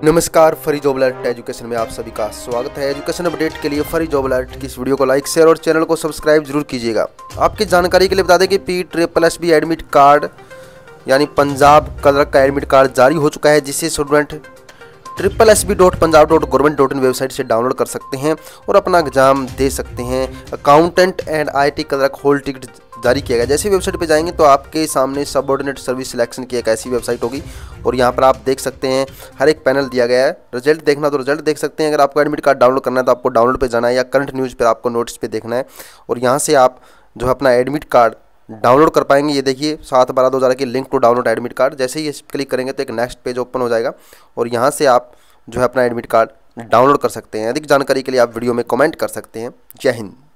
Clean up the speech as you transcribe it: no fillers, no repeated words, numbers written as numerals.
नमस्कार, फरी job alert education में आप सभी का स्वागत है। एजुकेशन अपडेट के लिए फरी जॉब अलर्ट की इस वीडियो को लाइक, शेयर और चैनल को सब्सक्राइब जरूर कीजिएगा। आपकी जानकारी के लिए बता दें कि PSSB एडमिट कार्ड यानी पंजाब कलर का एडमिट कार्ड जारी हो चुका है, जिसे स्टूडेंट SSB.punjab.government.in वेबसाइट से डाउनलोड कर सकते हैं और अपना एग्जाम दे सकते हैं। Accountant and IT clerk hall ticket जारी किया गया। जैसे वेबसाइट पे जाएंगे तो आपके सामने सबऑर्डिनेट सर्विस सिलेक्शन की एक ऐसी वेबसाइट होगी और यहाँ पर आप देख सकते हैं हर एक पैनल दिया गया है। रिजल्ट देखना तो रिजल्ट देख सकते हैं। अगर आपको एडमिट कार्ड डाउनलोड करना है तो आपको डाउनलोड पे जाना है या करंट न्यूज़ पर आपको नोटिस पे देखना है और यहाँ से आप जो है अपना एडमिट कार्ड डाउनलोड कर पाएंगे। ये देखिए 7/12/2018 की link to download admit card. जैसे ही इस क्लिक करेंगे तो एक नेक्स्ट पेज ओपन हो जाएगा और यहाँ से आप जो है अपना एडमिट कार्ड डाउनलोड कर सकते हैं। अधिक जानकारी के लिए आप वीडियो में कमेंट कर सकते हैं। जय हिंद।